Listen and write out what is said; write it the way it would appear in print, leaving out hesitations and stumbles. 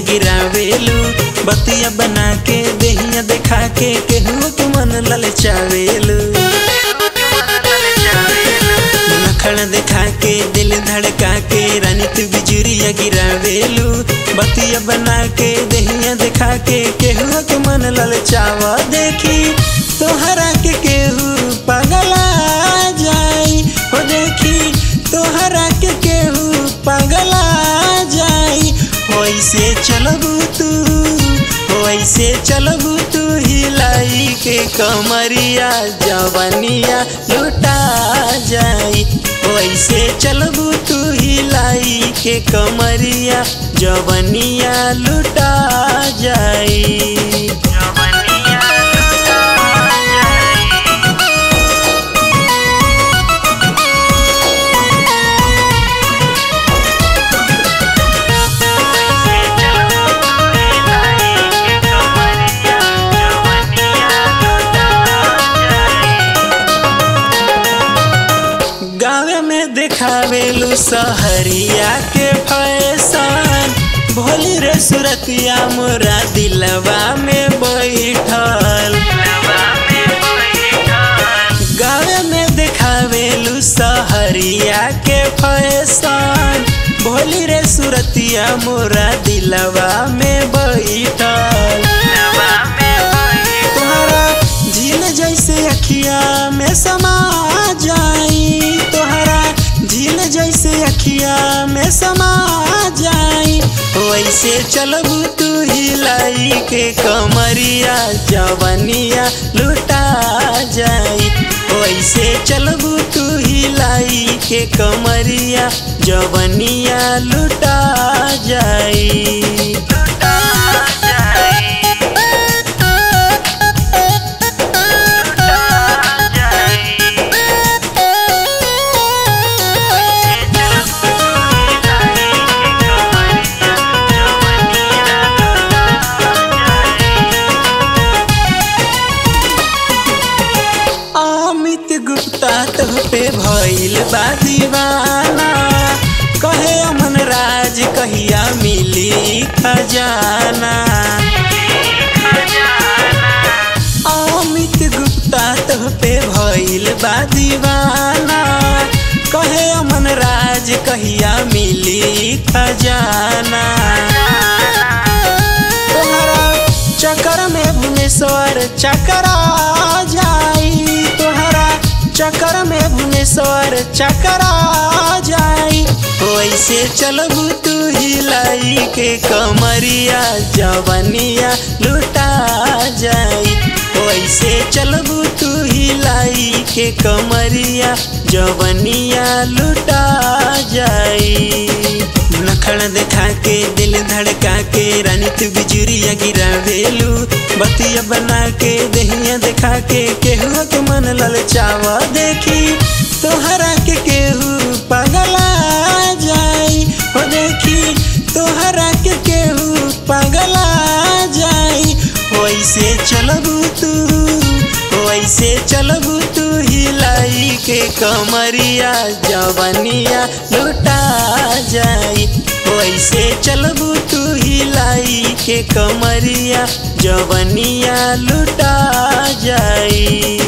गिरावेलू बतिया बना के देहिया देखा के केहू के मन ललचावेलू नखड़ देखा के दिल धड़का के रानी तू बिजुरिया गिरावेलू बतिया बना के देहिया देखा के केहू के मन ललचावा देखी तोहरा के केहू पगला जाई हो देखी तोहरा के केहू पगला जाई वैसे चलबू तू वैसे चलबू तू हिलाई के कमरिया जवनिया लुटा जाई वैसे चलबू तू हिलाई के कमरिया जवनिया लुटा जाई गाँव में देखावेलू सहरिया के फैशन भोली रे सुरतिया मोरा दिलवा में बैठल गाँव में देखावेलू सहरिया के फैशन भोली रे सुरतिया मोरा दिलवा में बैठल तोहरा झील जैसे अखिया में समा जाई तोहरा झील जैसे अखिया में समा जाई वैसे चलबू तू हिलाई के कमरिया जवनिया लुटा जाई वैसे चलबू तू हिलाई के कमरिया जवनिया लुटा जाई गुप्ता तुह पे भइल बा दीवाना कहे अमन राज कहिया मिली खजाना अमित गुप्ता तुह पे भइल बा दीवाना कहे अमन राज कहिया मिली खजाना तोहरा चक्कर में भुवनेश्वर चकरा जाई चक्कर में भुवनेश्वर चकरा जाई वैसे चलबू तू हिलाई के कमरिया जवनिया लुटा जाई वैसे चलबू तू हिलाई के कमरिया जवनिया लुटा जाई नखड़ देखा के दिल धड़का के रानी तू बिजुरिया गिरावेलू बतिया बना के देहिया देखा के केहू के मन ललचावा देखी तोहरा के केहू पगला जाई हो देखी तोहरा के केहू पगला जाई वैसे चलबू तू हिलाई के कमरिया जवनिया लुटा जाई वैसे चलबू तू हिलाई के कमरिया जवनिया लुटा जाई।